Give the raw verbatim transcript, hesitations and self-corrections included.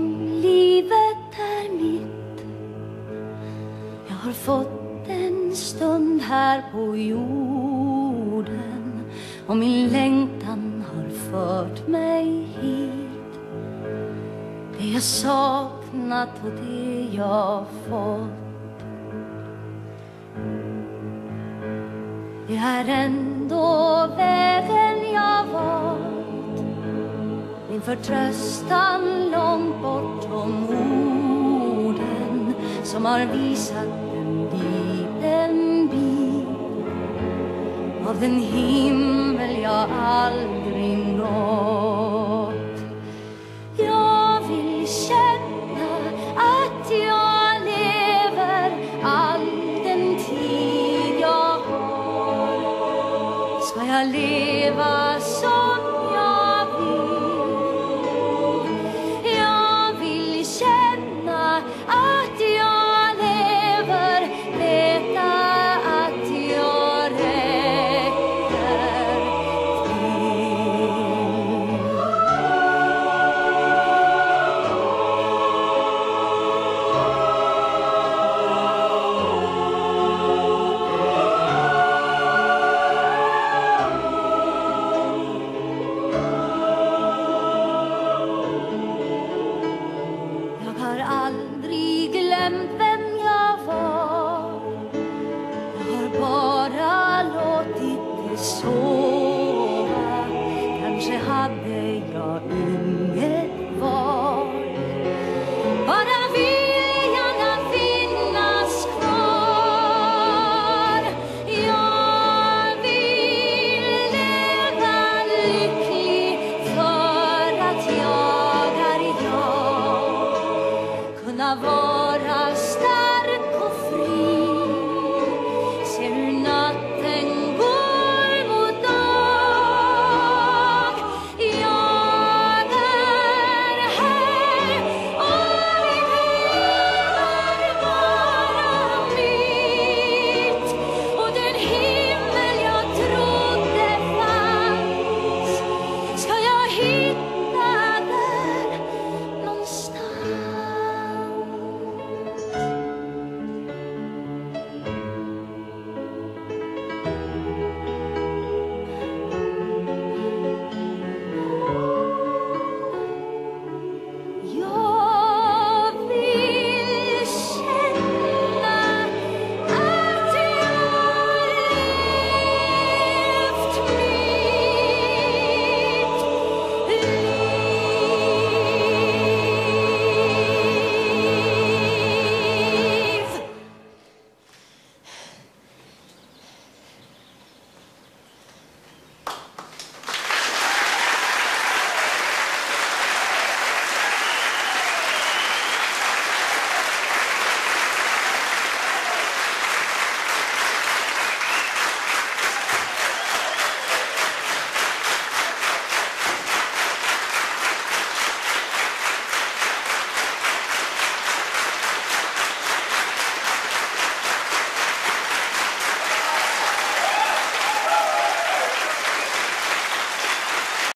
som livet är mitt. Jag har fått en stund här på jorden, och min längtan har fört mig hit. Det jag saknat och det jag fått, det är ändå vägen jag valt. Min förtröstan långt bortom orden, som har visat en liten bit av den himmel jag aldrig nått. Jag vill känna att jag lever all den tid jag har. Ska jag leva som jag vill? Jag vill känna att jag lever, veta att jag räcker Jag har aldrig glömt